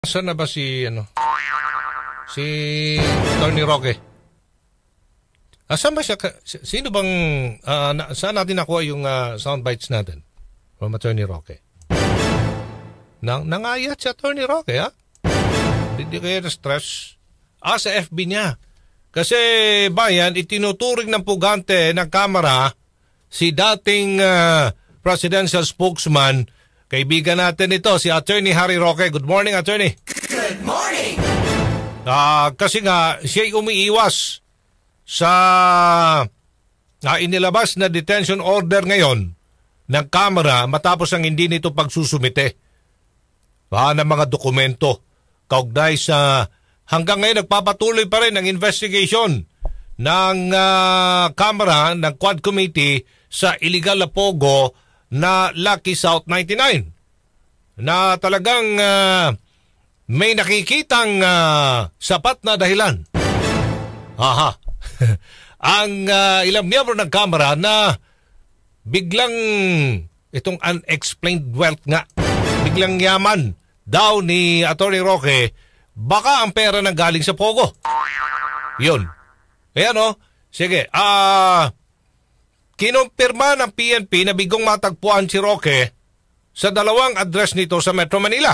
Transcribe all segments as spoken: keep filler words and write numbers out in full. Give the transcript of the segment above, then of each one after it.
Saan na ba si, ano, si Tony Roque? Asan ba siya? Sino bang, uh, na, saan natin nakuha yung uh, soundbites natin from Attorney Roque? Nang, nangayat si Attorney Roque, ha? Hindi kayo na-stress. Ah, sa F B niya. Kasi, bayan, itinuturing ng pugante ng Kamara si dating uh, presidential spokesman, kaibigan natin ito, si Attorney Harry Roque. Good morning, Attorney. Good morning! Uh, kasi nga, siya'y umiiwas sa uh, inilabas na detention order ngayon ng Kamara matapos ang hindi nito pagsusumite uh, ng mga dokumento kaugnay sa hanggang ngayon nagpapatuloy pa rin ang investigation ng uh, Kamara ng Quad Committee sa illegal na pogo na Lucky South ninety-nine na talagang uh, may nakikitang uh, sapat na dahilan. Aha. Ang uh, ilang miyembro ng Kamara na biglang itong unexplained wealth nga, biglang yaman daw ni Atty. Roque, baka ang pera nang galing sa pogo. Yun. Ayan o. Sige. Ah... Uh, Kinumpirma ng P N P na bigong matagpuan si Roque sa dalawang address nito sa Metro Manila.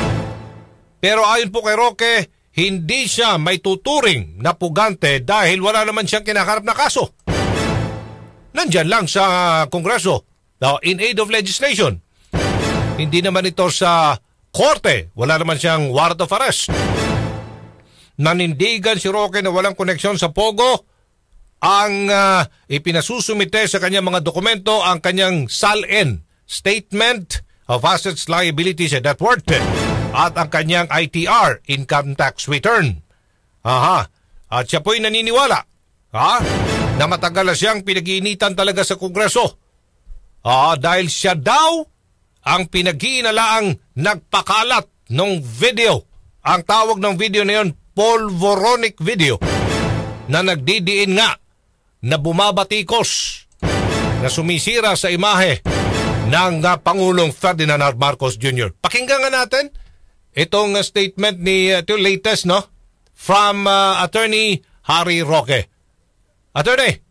Pero ayon po kay Roque, hindi siya may tuturing na pugante dahil wala naman siyang kinakarap na kaso. Nandyan lang sa Kongreso, in aid of legislation. Hindi naman ito sa korte, wala naman siyang warrant of arrest. Nanindigan si Roque na walang koneksyon sa pogo. Ang uh, ipinasusumite sa kanyang mga dokumento ang kanyang S A L N, Statement of Assets, Liabilities and Net Worth, at ang kanyang I T R, Income Tax Return. Aha. At siya po'y naniniwala ha? na matagal na siyang pinag-iinitan talaga sa Kongreso. Ah, dahil siya daw ang pinag-iinalaang nagpakalat ng video. Ang tawag ng video na yun, polvoronic video, na nagdidiin nga na bumabatikos, na sumisira sa imahe ng uh, Pangulong Ferdinand R. Marcos Junior Pakinggan nga natin itong uh, statement ni, uh, ito latest, no? From uh, Attorney Harry Roque. Attorney!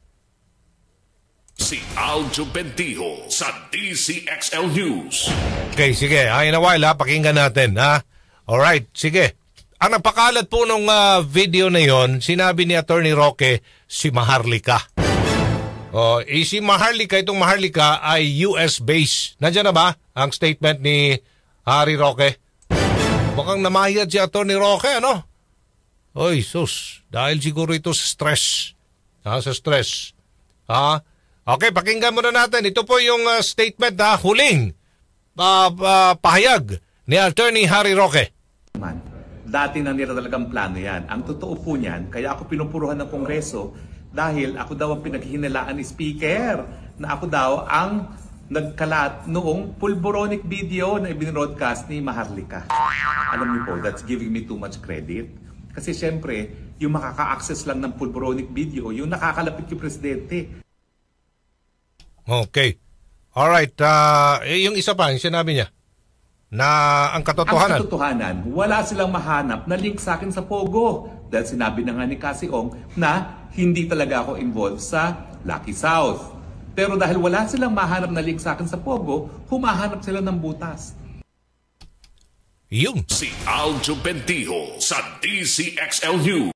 Si Aljo Bendijo sa D C X L News. Okay, sige. Ay, in a while, ha? Pakinggan natin, ha? Alright, sige. Ang napakalat po nung uh, video na yon, sinabi ni Attorney Roque, si Maharlika. O, eh, si Maharlika, itong Maharlika ay U S base. Nandiyan na ba ang statement ni Harry Roque? Mukhang namahiyad si Attorney Roque, ano? Oy, sus, dahil siguro ito sa stress. Ha, sa stress. Ha? Okay, pakinggan muna natin. Ito po yung uh, statement na huling uh, uh, pahayag ni Attorney Harry Roque. Man. Dati na nila talagang plano yan. Ang totoo po niyan, kaya ako pinupuruhan ng Kongreso dahil ako daw ang pinaghihinalaan ni Speaker na ako daw ang nagkalat noong pulboronic video na ibinroadcast ni Maharlika. Alam niyo po, that's giving me too much credit. Kasi syempre, yung makaka-access lang ng pulboronic video, yung nakakalapit yung Presidente. Okay. Alright. Uh, yung isa pa, yung sinabi niya, na ang katotohanan. Ang katotohanan, wala silang mahanap na link sa akin sa Pogo. Dahil sinabi na nga ni Cassie Ong na hindi talaga ako involved sa Lucky South. Pero dahil wala silang mahanap na link sa akin sa Pogo, humahanap sila ng butas. Yun. Si Aljo Bendijo sa D C X L News.